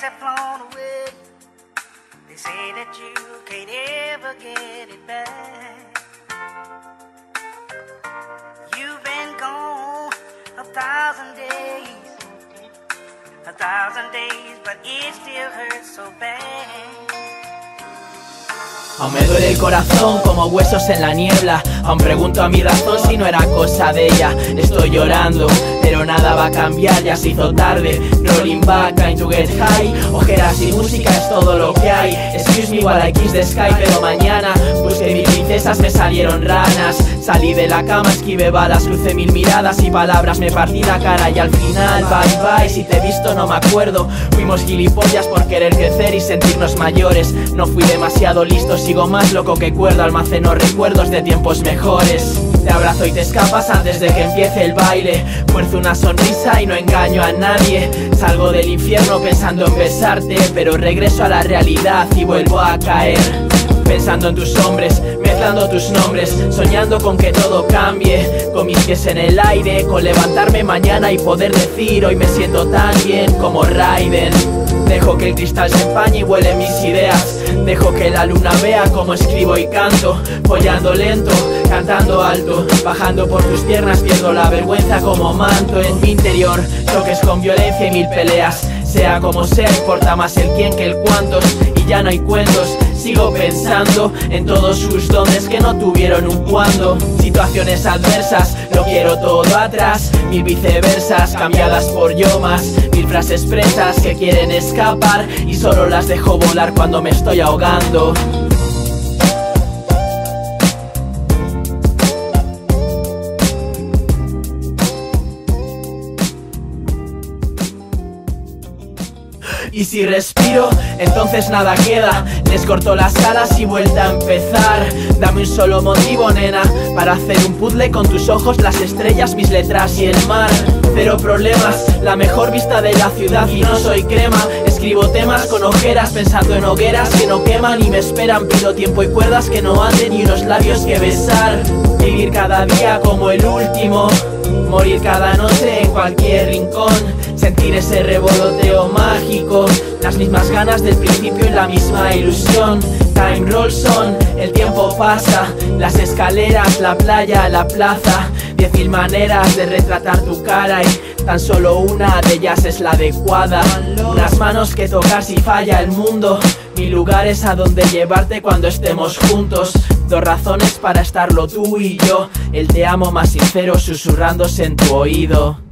have flown away. They say that you can't ever get it back. You've been gone 1,000 days, but it still hurts so bad. Aún me duele el corazón como huesos en la niebla. Aún pregunto a mi razón si no era cosa de ella. Estoy llorando, pero nada va a cambiar, ya se hizo tarde. Rolling back, trying to get high. Ojeras y música es todo lo que hay. Excuse me while I kiss the sky. Pero mañana busqué mil princesas, me salieron ranas. Salí de la cama, esquivé balas, crucé mil miradas y palabras, me partí la cara y al final bye bye, si te he visto no me acuerdo. Fuimos gilipollas por querer crecer y sentirnos mayores. No fui demasiado listo, sigo más loco que cuerdo. Almaceno recuerdos de tiempos mejores. Te abrazo y te escapas antes de que empiece el baile. Fuerzo una sonrisa y no engaño a nadie. Salgo del infierno pensando en besarte, pero regreso a la realidad y vuelvo a caer. Pensando en tus hombres, mezclando tus nombres, soñando con que todo cambie, con mis pies en el aire, con levantarme mañana y poder decir hoy me siento tan bien como Raiden. Dejo que el cristal se empañe y huele mis ideas. Dejo que la luna vea cómo escribo y canto, follando lento, cantando alto, bajando por tus piernas, pierdo la vergüenza como manto. En mi interior, choques con violencia y mil peleas. Sea como sea, importa más el quién que el cuántos. Y ya no hay cuentos, sigo pensando en todos sus dones que no tuvieron un cuándo. Situaciones adversas, lo quiero todo atrás. Mil viceversas, cambiadas por yo más. Mil frases presas que quieren escapar y solo las dejo volar cuando me estoy ahogando. Y si respiro, entonces nada queda. Les corto las alas y vuelta a empezar. Dame un solo motivo, nena, para hacer un puzzle con tus ojos, las estrellas, mis letras y el mar. Cero problemas, la mejor vista de la ciudad y no soy crema. Escribo temas con ojeras, pensando en hogueras que no queman y me esperan. Pido tiempo y cuerdas que no anden y unos labios que besar. Vivir cada día como el último, morir cada noche en cualquier rincón. Sentir ese revoloteo mágico, las mismas ganas del principio y la misma ilusión. Time rolls on, el tiempo pasa, las escaleras, la playa, la plaza. 10.000 maneras de retratar tu cara y tan solo una de ellas es la adecuada. Unas manos que tocar si falla el mundo, 1000 lugares a donde llevarte cuando estemos juntos. 2 razones para estarlo tú y yo, el te amo más sincero susurrándose en tu oído.